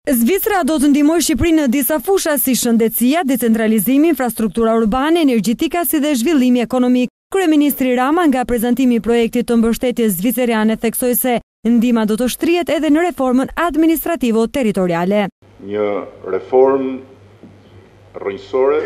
Zvicra do të ndihmojë Shqipërinë në disa fusha si shëndetësia, decentralizimi, infrastruktura urbane, energjetika si dhe zhvillimi ekonomik. Kryeministri Rama nga prezantimi i projektit të mbështetjes zviceriane theksoi se ndihma do të shtrihet edhe në reformën administrativo-territoriale. Një reformë rrënjësore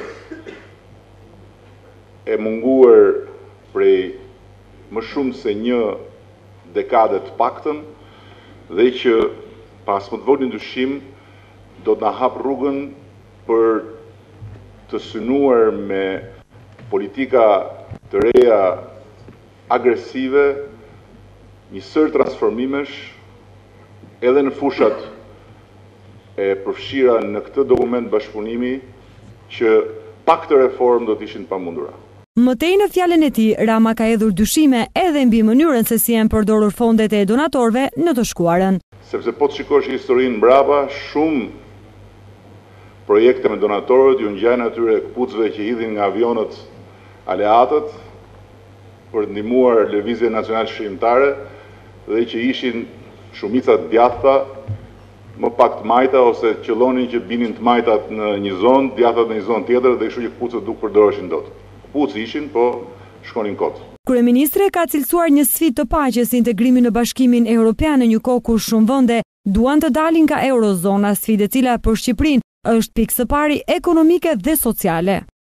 e munguar prej më shumë se një dekade të paktën dhe që pas më të vogël ndryshim do të na hap rrugën për të synuar me politika të reja agresive një sër transformimesh edhe në fushat e përfshira në këtë dokument bashkëpunimi që pa këtë reformë do të ishin pamundura. Mëtej në fjalën e tij, Rama ka hedhur dyshime edhe mbi mënyrën se si janë përdorur fondet e donatorëve në të shkuarën. Sepse po të shikosh historinë mbrapa, shumë projekte me donatorët ju ngjajnë atyre këpucëve që hidhin nga avionët aleatët për të ndihmuar lëvizjen nacionale shqiptare dhe që ishin shumica të djathta, më pak të majta ose qëllonin që binin të majtat në një zonë, djathtat në një zonë tjetër dhe kështu që këpucët nuk përdoreshin dot. Këpucë ishin, po shkonin kot. Kryeministri ka cilësuar një sfidë të paqes integrimi në Bashkimin Evropian në një kohë kur shumë vende duan të dalin nga eurozona, sfidë e cila për Shqipërinë është pikë së pari ekonomike dhe sociale.